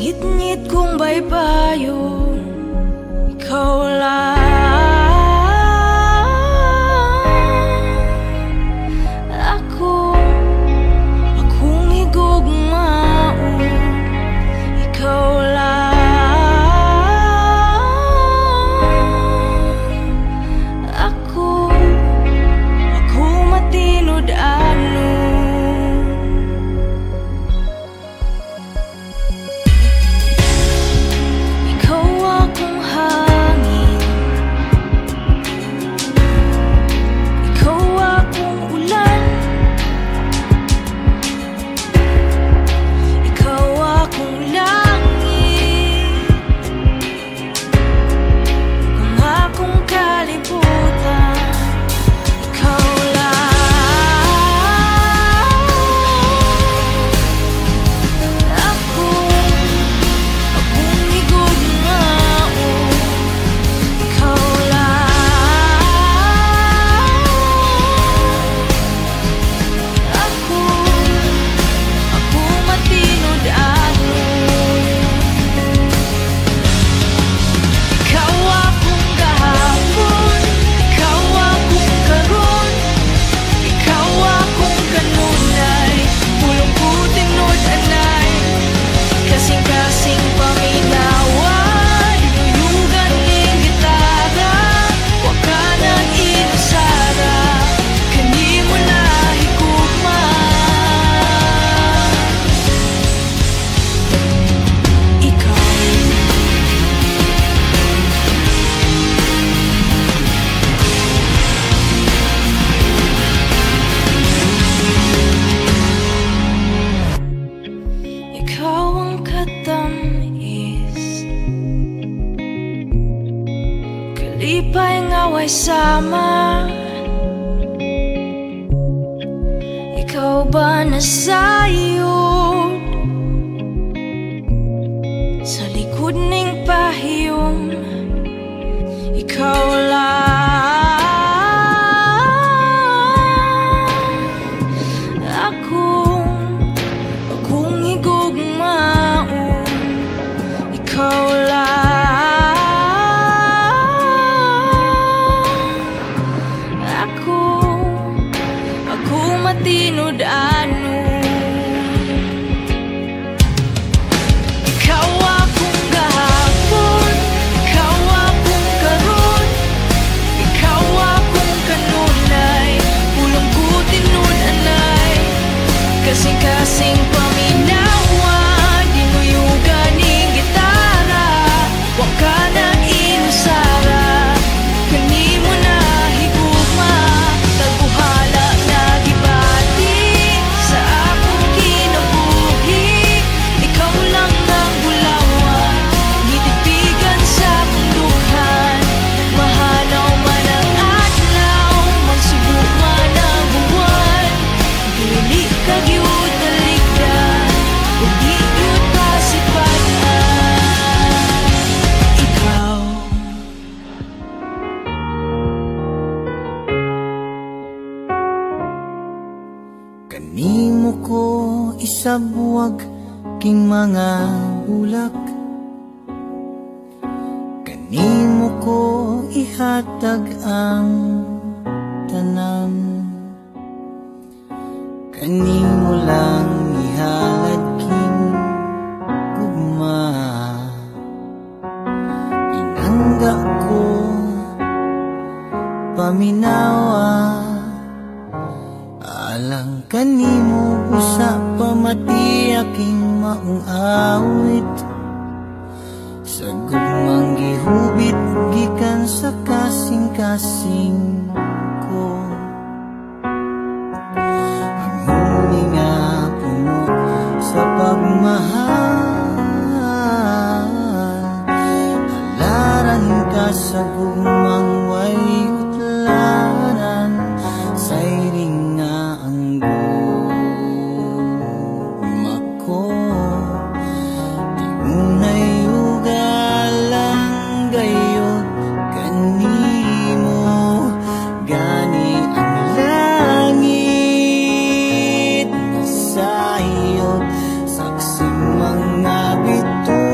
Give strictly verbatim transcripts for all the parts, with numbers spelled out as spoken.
ngit-ngit kong baybayon, ikaw lang. Ako, akong igugmao, ikaw lang. Ako, ako matinod-ano. Ikaw akong hangin, ikaw akong ulan, ikaw akong langit, ang akong kalibutan, ikaw lang. Ako, akong igugmao, ikaw lang. Ako, ako matinod-ano. Ikaw akong gahapon, ikaw akong karon, ikaw akong kanunay, pulong ko tinod-anay, kasing-kasing paminawa, dinuyugan ning gitara, waka nang inusara, kani mo na higugma. Ikaw, ikaw ang katamis, kalipay ngaway sama. Ikaw ba nasayod sa likod ning pahiyom? Ikaw lang. Ako, akong igugmao, ikaw lang. Ako, ako matinod-ano. Ikaw akong gahapon, ikaw akong karon, ikaw akong kanunay, pulong ko tinud-anay, kasing-kasing paminawa, dinuyugan ning gitara, waka nang inusara, kani mo na higugma, tagbuhala na gibati sa akong kinabuhi. Ikaw lang ang bulawan, gitipigan sa akong dukhan, mahanaw man ang adlaw, magsubok man ang buwan, dili ka gyud talikdan, ug di gyud pasipatan. Ikaw, kanimo ko isabuwag king mga bulak, kanimo ko ihatag ang tanan, kanimo lang ihalad king gugma. Inangga ko paminawa, alang kanimo usa pamati aking maong awit, sa gugmang gihubit gikan sa kasing-kasing ko. Ang huli nga puno sa pagmahal, halaran ka sa gugmang way utlanan, sa iring nga ang gugma ko. Di unay ugalang gayod kanimo, gani ang langit nasayod, saksi mga bituin.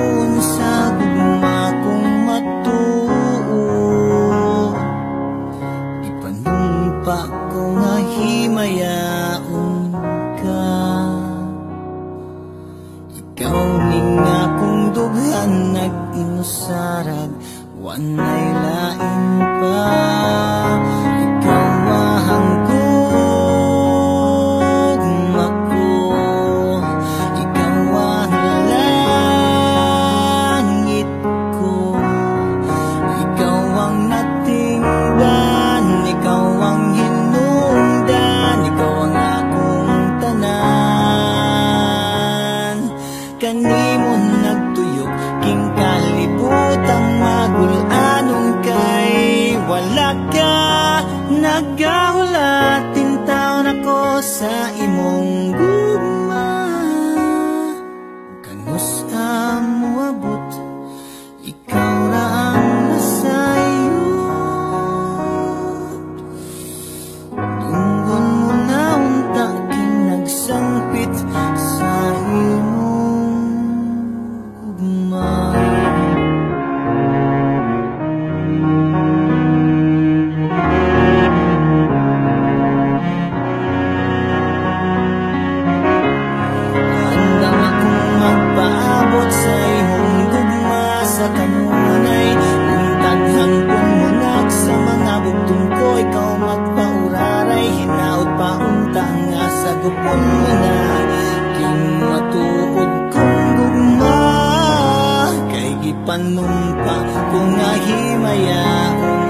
kuyog king kalibutang magulanon kay wala ka nagahulatin taon ako sa imong gugma kanus ka moabot ikaw ra ang nasayo tunggon mo na unta king nagsangpit sa imong gugma. Magpaabot sa imong gugma sa kanunay kung taghangkon mo nag sa mga bugtong ko ikaw magpauraray hinaot pa unta nga sa gupon mo na king matuod kong gugma kay gipanumpa kung nga himayaon